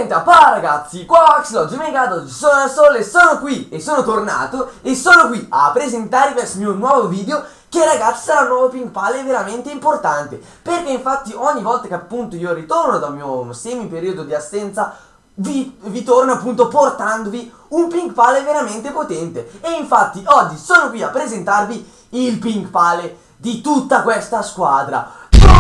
Niente, a parte ragazzi, qua Axel oggi sono da solo e sono qui e sono tornato e sono qui a presentarvi questo mio nuovo video che ragazzi sarà un nuovo Pink Pal veramente importante, perché infatti ogni volta che appunto io ritorno dal mio semi periodo di assenza vi torno appunto portandovi un Pink Pal veramente potente. E infatti oggi sono qui a presentarvi il Pink Pal di tutta questa squadra.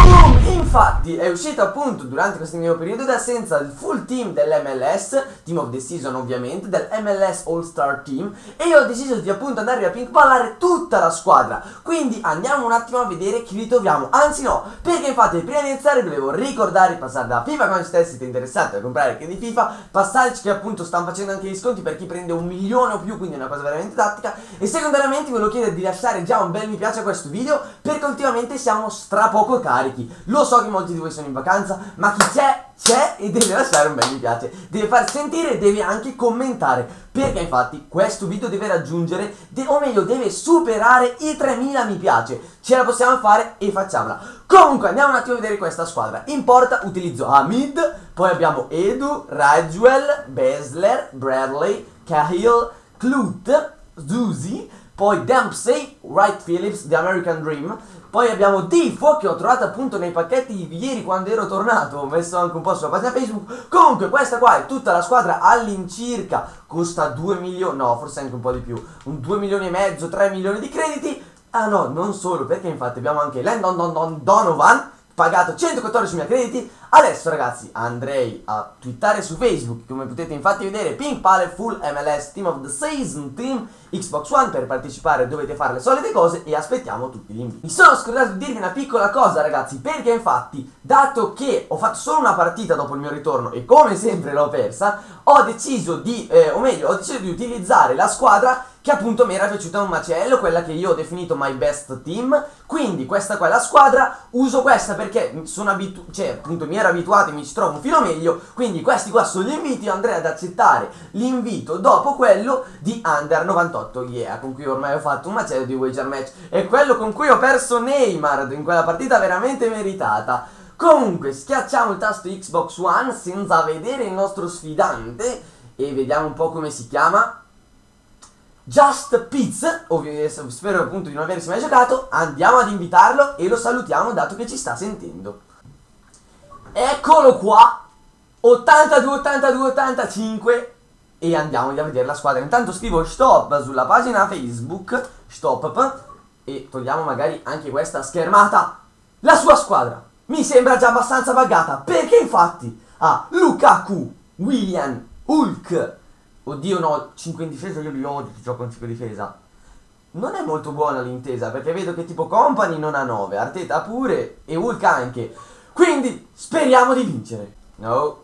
Infatti è uscito appunto durante questo mio periodo di assenza il full team dell'MLS, Team of the Season ovviamente, del MLS All Star Team, e io ho deciso di appunto andare a Pink Pallare tutta la squadra. Quindi andiamo un attimo a vedere chi ritroviamo, anzi no, perché infatti prima di iniziare volevo ricordare di passare da FIFA quando siete interessati a comprare che di FIFA, passateci che appunto stanno facendo anche gli sconti per chi prende 1 milione o più, quindi è una cosa veramente tattica. E secondariamente volevo chiedere di lasciare già un bel mi piace a questo video, perché ultimamente siamo stra poco carichi. Lo so che molti di voi sono in vacanza, ma chi c'è e deve lasciare un bel mi piace, deve far sentire e deve anche commentare, perché infatti questo video deve raggiungere, o meglio deve superare i 3000 mi piace. Ce la possiamo fare e facciamola. Comunque andiamo un attimo a vedere questa squadra. In porta utilizzo Hamid, poi abbiamo Edu, Rajuel, Besler, Bradley, Cahill, Clute, Zuzi, poi Dempsey, Wright Phillips, The American Dream. Poi abbiamo Tifo, che ho trovato appunto nei pacchetti ieri quando ero tornato, ho messo anche un po' sulla pagina Facebook. Comunque questa qua è tutta la squadra all'incirca, costa 2 milioni, no forse anche un po' di più, un 2 milioni e mezzo, 3 milioni di crediti. Ah no, non solo, perché infatti abbiamo anche Landon Donovan, pagato 114.000 crediti. Adesso ragazzi andrei a twittare su Facebook, come potete infatti vedere, Pink Pal Full MLS Team of the Season Team Xbox One. Per partecipare dovete fare le solite cose e aspettiamo tutti gli inviti. Mi sono scordato di dirvi una piccola cosa ragazzi, perché infatti dato che ho fatto solo una partita dopo il mio ritorno e come sempre l'ho persa, ho deciso di, ho deciso di utilizzare la squadra che appunto mi era piaciuta un macello, quella che io ho definito my best team. Quindi questa qua è la squadra, uso questa perché sono appunto mi ero abituato e mi ci trovo un filo meglio. Quindi questi qua sono gli inviti, andrei ad accettare l'invito dopo quello di Under 98 yeah, con cui ormai ho fatto un macello di wager match, e quello con cui ho perso Neymar in quella partita veramente meritata. Comunque schiacciamo il tasto Xbox One senza vedere il nostro sfidante e vediamo un po' come si chiama. Just Piz, spero appunto di non aversi mai giocato. Andiamo ad invitarlo e lo salutiamo dato che ci sta sentendo. Eccolo qua, 82-82-85, e andiamo a vedere la squadra. Intanto scrivo stop sulla pagina Facebook, stop, e togliamo magari anche questa schermata. La sua squadra mi sembra già abbastanza buggata, perché infatti ha Lukaku, Willian, Hulk. Oddio no, 5 in difesa io li odio chi gioca con 5 in difesa. Non è molto buona l'intesa, perché vedo che tipo Company non ha 9, Arteta pure e Hulk anche. Quindi speriamo di vincere. No,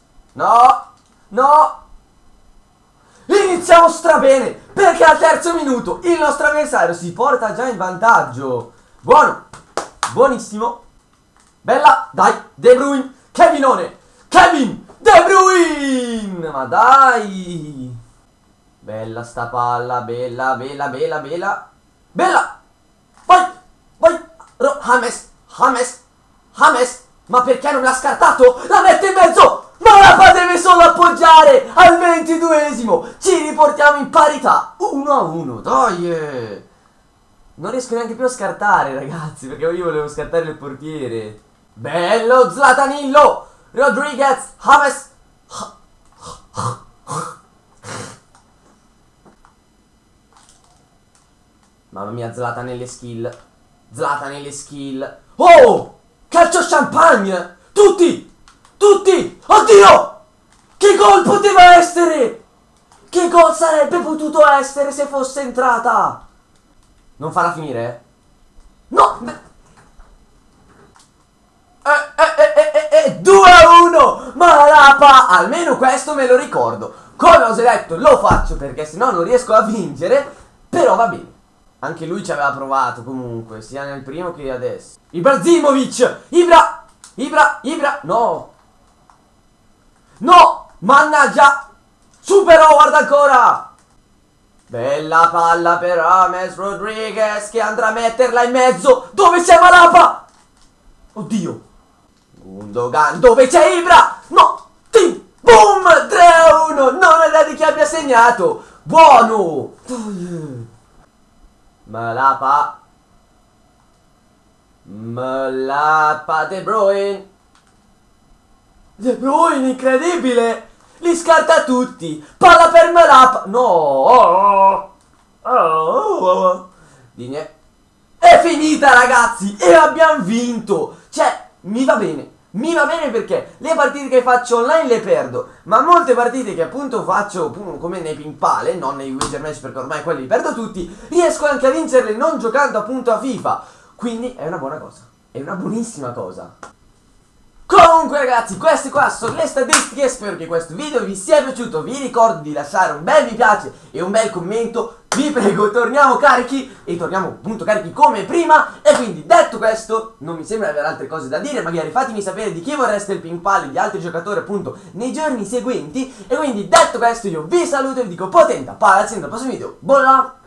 iniziamo strabene, perché al terzo minuto il nostro avversario si porta già in vantaggio. Buono, buonissimo. Bella, dai, De Bruyne, Kevinone, Kevin De Bruyne, ma dai. Bella sta palla, bella. Vai, James, ma perché non l'ha scartato? La mette in mezzo, ma la deve solo appoggiare al 22esimo. Ci riportiamo in parità 1-1, dai. Non riesco neanche più a scartare ragazzi, perché io volevo scartare il portiere. Bello Zlatanillo, Rodriguez, James. Mamma mia, Zlatan nelle skill. Oh! Calcio champagne! Tutti! Oddio! Che gol poteva essere! Che gol sarebbe potuto essere se fosse entrata! Non farà finire? No! 2-1! Malapa! Almeno questo me lo ricordo. Come ho detto, lo faccio perché sennò non riesco a vincere. Però va bene. Anche lui ci aveva provato comunque, sia nel primo che adesso. Ibrahimovic! Ibra! No! Mannaggia! Super Howard ancora! Bella palla per James Rodriguez che andrà a metterla in mezzo. Dove c'è Malapa? Oddio! Gundogan, dove c'è Ibra? No! Boom! segnato. Buono. Malapa. De Bruyne. De Bruyne, incredibile. Li scarta tutti. Palla per Malapa. No. Digne. È finita, ragazzi. E abbiamo vinto. Cioè, mi va bene. Mi va bene perché le partite che faccio online le perdo, ma molte partite che appunto faccio come nei ping pale, non nei wager match perché ormai quelli li perdo tutti, riesco anche a vincerle non giocando appunto a FIFA. Quindi è una buona cosa, è una buonissima cosa. Comunque ragazzi, queste qua sono le statistiche, spero che questo video vi sia piaciuto, vi ricordo di lasciare un bel mi piace e un bel commento, vi prego, torniamo carichi e torniamo appunto carichi come prima. E quindi detto questo, non mi sembra avere altre cose da dire, magari fatemi sapere di chi vorreste il ping pong di altri giocatori appunto nei giorni seguenti. E quindi detto questo io vi saluto e vi dico potenta, palla al prossimo video, buona!